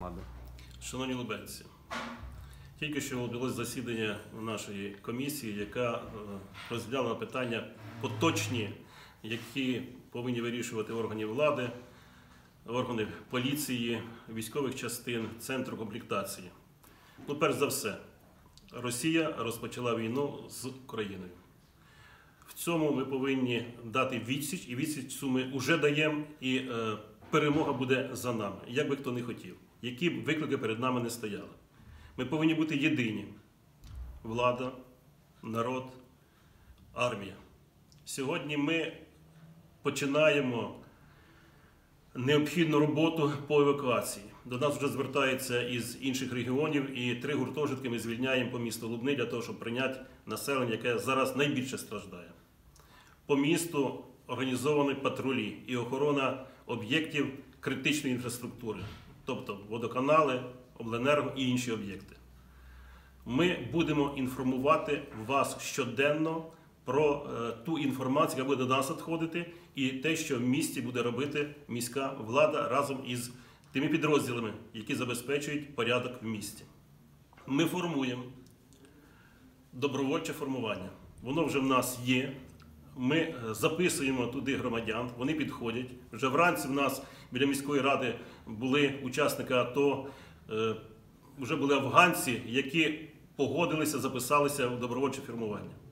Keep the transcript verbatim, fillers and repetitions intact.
громади. Шановні лубенці, тільки що відбулося засідання нашої комісії, яка розглянула питання поточні, які повинні вирішувати органи влади, органи поліції, військових частин, центру комплектації. Ну, перш за все, Росія розпочала війну з Україною. В цьому ми повинні дати відсіч, і відсіч ми вже даємо, і е, перемога буде за нами, як би хто не хотів, які б виклики перед нами не стояли. Ми повинні бути єдині – влада, народ, армія. Сьогодні ми починаємо необхідну роботу по евакуації. До нас вже звертаються із інших регіонів, і три гуртожитки ми звільняємо по місту Лубни для того, щоб прийняти населення, яке зараз найбільше страждає. По місту організовані патрулі і охорона об'єктів критичної інфраструктури, тобто водоканали, обленерго і інші об'єкти. Ми будемо інформувати вас щоденно про е, ту інформацію, яка буде до нас надходити, і те, що в місті буде робити міська влада разом із тими підрозділами, які забезпечують порядок в місті. Ми формуємо добровольче формування. Воно вже в нас є. Ми записуємо туди громадян, вони підходять. Вже вранці в нас біля міської ради були учасники АТО, вже були афганці, які погодилися, записалися в добровольче формування.